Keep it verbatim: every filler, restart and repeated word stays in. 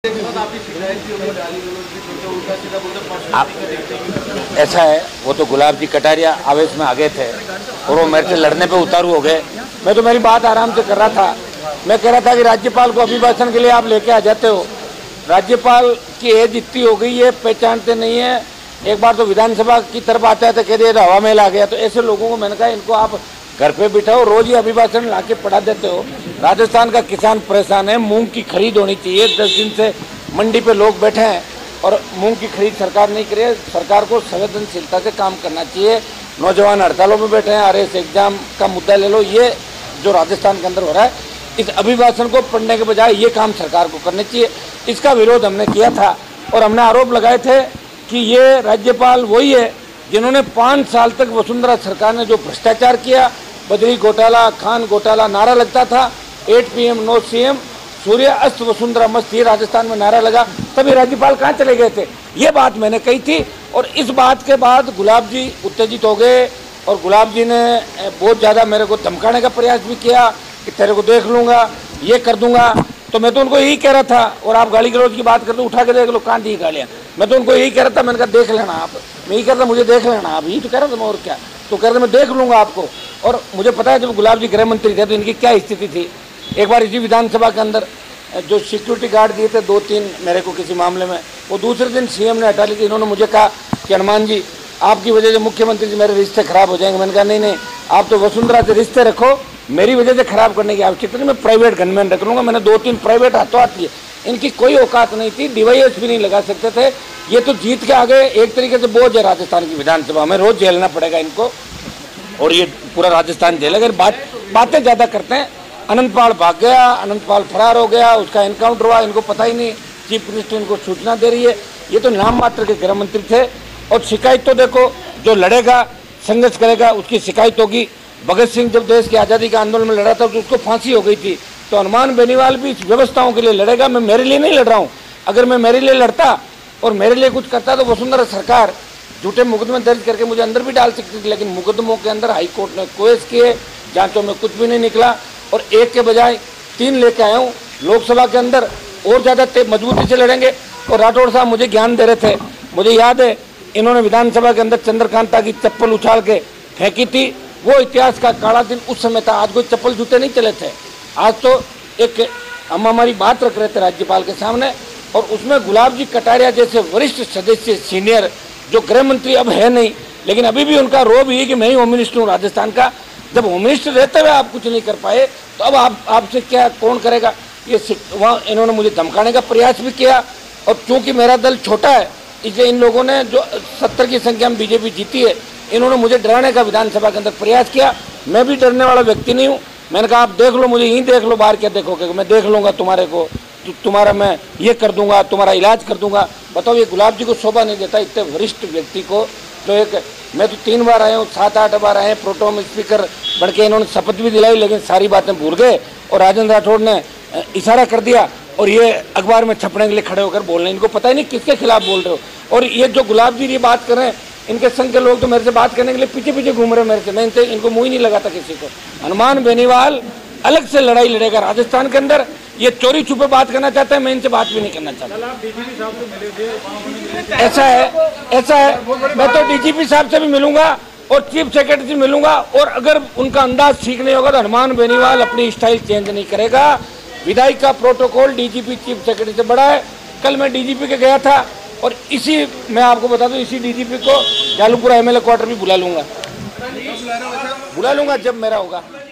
आप ऐसा है, वो तो गुलाब जी कटारिया आवेश में आ गए थे और वो मेरे से लड़ने पे उतारू हो गए। मैं तो मेरी बात आराम से कर रहा था। मैं कह रहा था कि राज्यपाल को अभिभाषण के लिए आप लेके आ जाते हो। राज्यपाल की एज इतनी हो गई है, पहचानते नहीं है। एक बार तो विधानसभा की तरफ आता है तो कह दिए हवा में ला गया। तो ऐसे लोगों को मैंने कहा इनको आप घर पे बिठाओ, रोज ही अभिभाषण ला के पढ़ा देते हो। राजस्थान का किसान परेशान है, मूंग की खरीद होनी चाहिए। दस दिन से मंडी पे लोग बैठे हैं और मूंग की खरीद सरकार नहीं करे। सरकार को संवेदनशीलता से काम करना चाहिए। नौजवान हड़तालों में बैठे हैं, आर एस एग्जाम का मुद्दा ले लो। ये जो राजस्थान के अंदर हो रहा है, इस अभिभाषण को पढ़ने के बजाय ये काम सरकार को करने चाहिए। इसका विरोध हमने किया था और हमने आरोप लगाए थे कि ये राज्यपाल वही है जिन्होंने पाँच साल तक वसुंधरा सरकार ने जो भ्रष्टाचार किया, बजरी घोटाला, खान घोटाला, नारा लगता था एट पी एम नो सी एम, सूर्य अस्त वसुंधरा मस्त, ये राजस्थान में नारा लगा। तभी राज्यपाल कहाँ चले गए थे? ये बात मैंने कही थी। और इस बात के बाद गुलाब जी उत्तेजित हो गए और गुलाब जी ने बहुत ज़्यादा मेरे को धमकाने का प्रयास भी किया कि तेरे को देख लूँगा, ये कर दूंगा। तो मैं तो उनको यही कह रहा था, और आप गाली गलौज की बात करते उठा के देख लो, कान दी गालियाँ। मैं तो उनको यही कह रहा था, मैंने कहा देख लेना आप। मैं यही कह रहा था मुझे देख लेना आप, यही तो कह रहा था मैं, और क्या। तो कह रहे थे मैं देख लूँगा आपको। और मुझे पता है जब गुलाब जी गृह मंत्री थे तो इनकी क्या स्थिति थी। एक बार इसी विधानसभा के अंदर जो सिक्योरिटी गार्ड दिए थे दो तीन मेरे को किसी मामले में, वो दूसरे दिन सी एम ने हटा ली थी। इन्होंने मुझे कहा कि हनुमान जी आपकी वजह से मुख्यमंत्री जी मेरे रिश्ते खराब हो जाएंगे। मैंने कहा नहीं नहीं, आप तो वसुंधरा से रिश्ते रखो, मेरी वजह से खराब करने की आवश्यकता नहीं। मैं प्राइवेट गनमैन रख लूँगा। मैंने दो तीन प्राइवेट हाथों हाथ लिए। इनकी कोई औकात नहीं थी, डिवाइस भी नहीं लगा सकते थे। ये तो जीत के आगे एक तरीके से बोझ है राजस्थान की विधानसभा में, रोज झेलना पड़ेगा इनको। और ये पूरा राजस्थान झेलेगा। बात बातें ज़्यादा करते हैं। अनंतपाल भाग गया, अनंतपाल फरार हो गया, उसका एनकाउंटर हुआ, इनको पता ही नहीं। चीफ मिनिस्टर इनको सूचना दे रही है। ये तो नाम मात्र के गृह मंत्री थे। और शिकायत तो देखो, जो लड़ेगा संघर्ष करेगा उसकी शिकायत होगी। भगत सिंह जब देश की आज़ादी का आंदोलन में लड़ा था तो उसको फांसी हो गई थी। तो हनुमान बेनीवाल भी इस व्यवस्थाओं के लिए लड़ेगा। मैं मेरे लिए नहीं लड़ रहा हूँ। अगर मैं मेरे लिए लड़ता और मेरे लिए कुछ करता तो वसुंधरा सरकार झूठे मुकदमे दर्ज करके मुझे अंदर भी डाल सकती थी। लेकिन मुकदमों के अंदर हाई कोर्ट ने केस किए, जांचों में कुछ भी नहीं निकला। और एक के बजाय तीन लेके आया हूँ। लोकसभा के अंदर और ज़्यादा मजबूती से लड़ेंगे। और राठौड़ साहब मुझे ज्ञान दे रहे थे, मुझे याद है इन्होंने विधानसभा के अंदर चंद्रकांता की चप्पल उछाल के फेंकी थी। वो इतिहास का काला दिन उस समय था। आज कोई चप्पल जूते नहीं चले थे। आज तो एक हम हमारी बात रख रहे थे राज्यपाल के सामने, और उसमें गुलाब जी कटारिया जैसे वरिष्ठ सदस्य, सीनियर, जो गृह मंत्री अब है नहीं, लेकिन अभी भी उनका रोब ही है कि मैं ही होम मिनिस्टर हूँ राजस्थान का। जब होम मिनिस्टर रहते हुए आप कुछ नहीं कर पाए तो अब आप आपसे क्या कौन करेगा। ये वहाँ इन्होंने मुझे धमकाने का प्रयास भी किया। और चूँकि मेरा दल छोटा है इसलिए इन लोगों ने, जो सत्तर की संख्या में बीजेपी जीती है, इन्होंने मुझे डराने का विधानसभा के अंदर प्रयास किया। मैं भी डरने वाला व्यक्ति नहीं हूँ। मैंने कहा आप देख लो, मुझे यहीं देख लो, बाहर क्या देखोगे, मैं देख लूँगा तुम्हारे को, तु, तुम्हारा मैं ये कर दूंगा, तुम्हारा इलाज कर दूंगा। बताओ, ये गुलाब जी को शोभा नहीं देता इतने वरिष्ठ व्यक्ति को। जो एक मैं तो तीन बार आया हूँ, सात आठ बार आए, प्रोटोम स्पीकर बढ़ के इन्होंने शपथ भी दिलाई, लेकिन सारी बातें भूल गए। और राजेंद्र राठौड़ ने इशारा कर दिया और ये अखबार में छपने के लिए खड़े होकर बोल रहे हैं। इनको पता ही नहीं किसके खिलाफ बोल रहे हो। और ये जो गुलाब जी ये बात कर रहे हैं, इनके संघ के लोग तो मेरे से बात करने के लिए पीछे पीछे घूम रहे हैं मेरे से। मैं इनसे इनको मुँह ही नहीं लगाता किसी को। हनुमान बेनीवाल अलग से लड़ाई लड़ेगा राजस्थान के अंदर। ये चोरी छुपे बात करना चाहता है, मैं इनसे बात भी नहीं करना चाहता। ऐसा है ऐसा है मैं तो डीजीपी साहब से भी मिलूंगा और चीफ सेक्रेटरी से मिलूंगा। और अगर उनका अंदाज ठीक नहीं होगा तो हनुमान बेनीवाल अपनी स्टाइल चेंज नहीं करेगा। विधायक का प्रोटोकॉल डीजीपी चीफ सेक्रेटरी से बड़ा है। कल मैं डीजीपी के गया था और इसी मैं आपको बता दूं, इसी डीजीपी को जालूपुरा एमएलए क्वार्टर भी बुला लूंगा बुला लूंगा जब मेरा होगा।